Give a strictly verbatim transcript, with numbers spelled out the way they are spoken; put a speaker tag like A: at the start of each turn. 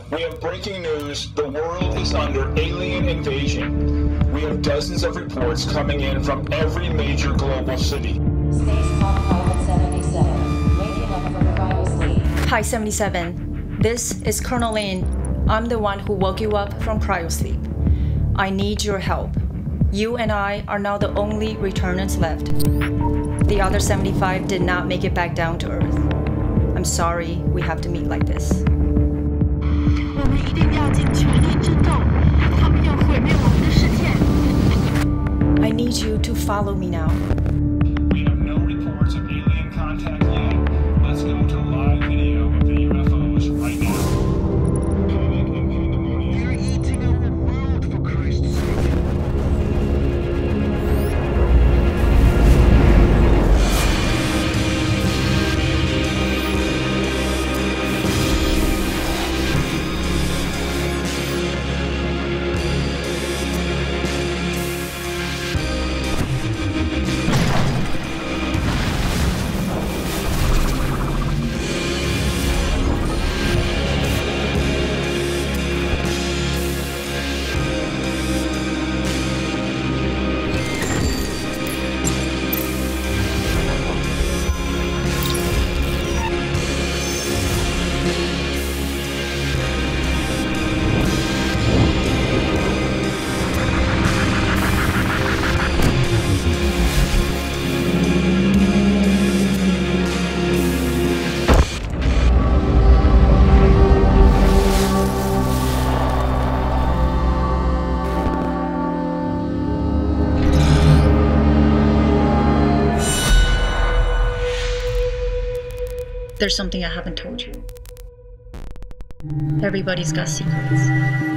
A: We have breaking news. The world is under alien invasion. We have dozens of reports coming in from every major global city.
B: Space Pilot seventy-seven, waking up from cryosleep.
C: Hi seventy-seven, this is Colonel Lin. I'm the one who woke you up from cryosleep. I need your help. You and I are now the only returners left. The other seventy-five did not make it back down to Earth. I'm sorry we have to meet like this.
D: 我们一定要尽全力争斗，他们要毁灭我们的世界。
C: I need you to follow me now.
A: We have no reports of alien contact yet. Let's go to live video of the U F Os right now.
D: They're eating our world, for Christ's sake.
C: There's something I haven't told you. Everybody's got secrets.